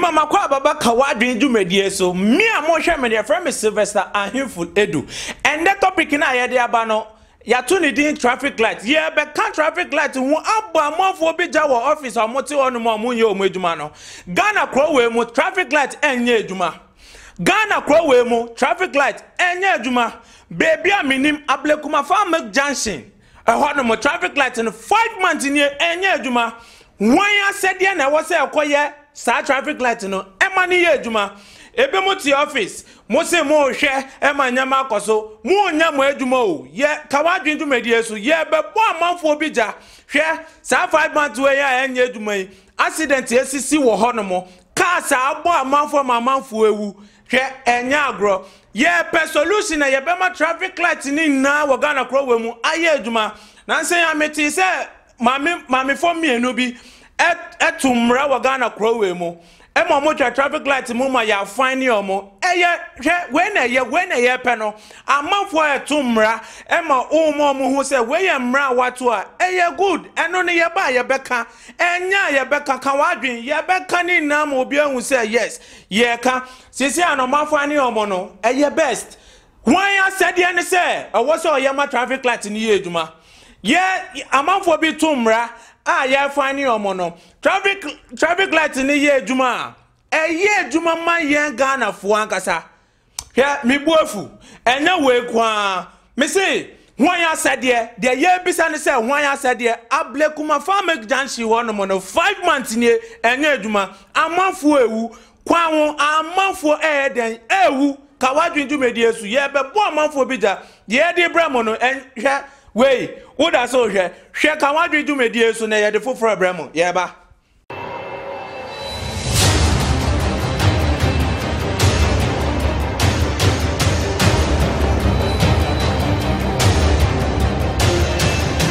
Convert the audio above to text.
mama kwa baba kawadwin dwumadie so me a mo hwe me de friend me Sylvester Ahimful Edu and that topic na ye de aba no ya to ni din traffic light ye be kan traffic light hu abo amofo bi ja wo office amote onu mo munye o adwuma no Ghana kro we mu traffic light enye adwuma Ghana kro we mu traffic light enye adwuma baby aminim ablekuma farm junction ho no mo traffic light in 5 months ni enye adwuma wan ya sede na wo se ekoye sa traffic light no ema ni ye adwuma ebe mo ti office mo se mo hwe ema nyama akoso mo nya mo adwuma o ye kawadwen dwumadie so ye be bo amanfo bi ja hwe sa 5 months we ya enye adwuma yi accident esisi wo ho no mo car sa abo amanfo ewu hwe enya agro ye pe solution na ye be ma traffic light ni na wo Ghana kro we mu aye adwuma na nse ya meti se mami for me enu bi etumra wo Ghana kro we mu emo mo traffic light mu ma ya fine omo eye hwe when ye pe no amanfo etumra ema omo mo hu se we ye mra wato a eye good eno ne ye ba ye beka enya ye beka kan wadwen ye beka ni na ma obi ahu se yes ye ka sisi anomafo ani omo no eye best wan ya sede ne se ewo se oye ma traffic light ni ye adwuma ye amanfo bi tumra ya fani omo no traffic light ni ye adwuma ye adwuma man ye Ghana fo ankasa hwe mi buafu enya we kwa me say hwan ya sede de ye bisa ne say hwan ya sede ablekuma farm junction wo no 5 months ni enya adwuma amanfo ewu kwa won amanfo den ewu kawadwen dwumadie su ye be bo amanfo bi ja ye de bramo no hwe wey woda so hwe kawadwen dwumadie su na ye de foforo bramo ye ba